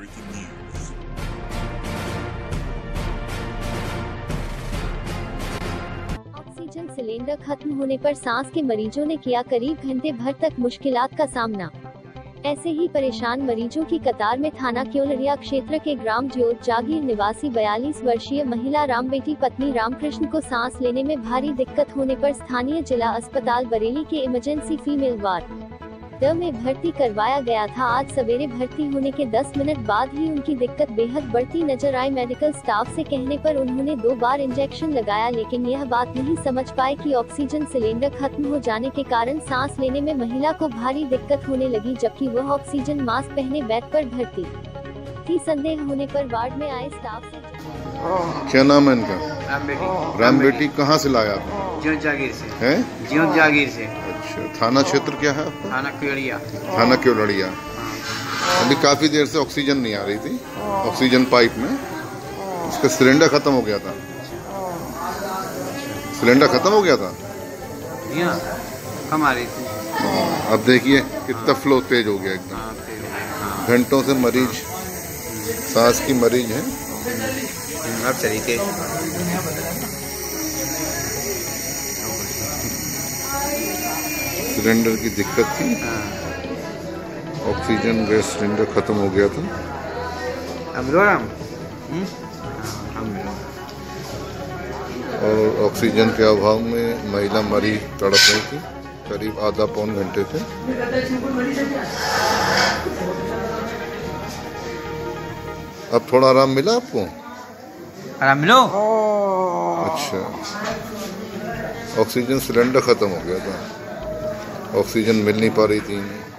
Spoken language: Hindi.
ऑक्सीजन सिलेंडर खत्म होने पर सांस के मरीजों ने किया करीब घंटे भर तक मुश्किलात का सामना। ऐसे ही परेशान मरीजों की कतार में थाना क्योलरिया क्षेत्र के ग्राम ज्योत जागीर निवासी 42 वर्षीय महिला रामबेटी पत्नी रामकृष्ण को सांस लेने में भारी दिक्कत होने पर स्थानीय जिला अस्पताल बरेली के इमरजेंसी फीमेल वार्ड में भर्ती करवाया गया था। आज सवेरे भर्ती होने के 10 मिनट बाद ही उनकी दिक्कत बेहद बढ़ती नजर आई। मेडिकल स्टाफ से कहने पर उन्होंने 2 बार इंजेक्शन लगाया, लेकिन यह बात नहीं समझ पाए कि ऑक्सीजन सिलेंडर खत्म हो जाने के कारण सांस लेने में महिला को भारी दिक्कत होने लगी, जबकि वह ऑक्सीजन मास्क पहने बेड पर भर्ती थी। संदेह होने पर वार्ड में आए स्टाफ से क्या नाम है इनका? रामबेटी कहाँ से लाया? ज्योत जागीर से। हैं? ज्योत जागीर से। अच्छा, थाना क्षेत्र क्या है आपका? थाना क्योलरिया। थाना क्योलरिया। अभी काफी देर से ऑक्सीजन नहीं आ रही थी, ऑक्सीजन पाइप में उसका सिलेंडर खत्म हो गया था। सिलेंडर खत्म हो गया था, कम आ रही थी। अब देखिए कितना फ्लो तेज हो गया एकदम। घंटों से मरीज सांस की मरीज है। अब चली थे। सिलेंडर की दिक्कत थी, ऑक्सीजन गैस सिलेंडर खत्म हो गया था। और ऑक्सीजन के अभाव में महिला मरीज तड़प रही थी करीब आधा पौन घंटे से। अब थोड़ा आराम मिला आपको? आराम मिलो। अच्छा, ऑक्सीजन सिलेंडर खत्म हो गया था, ऑक्सीजन मिल नहीं पा रही थी।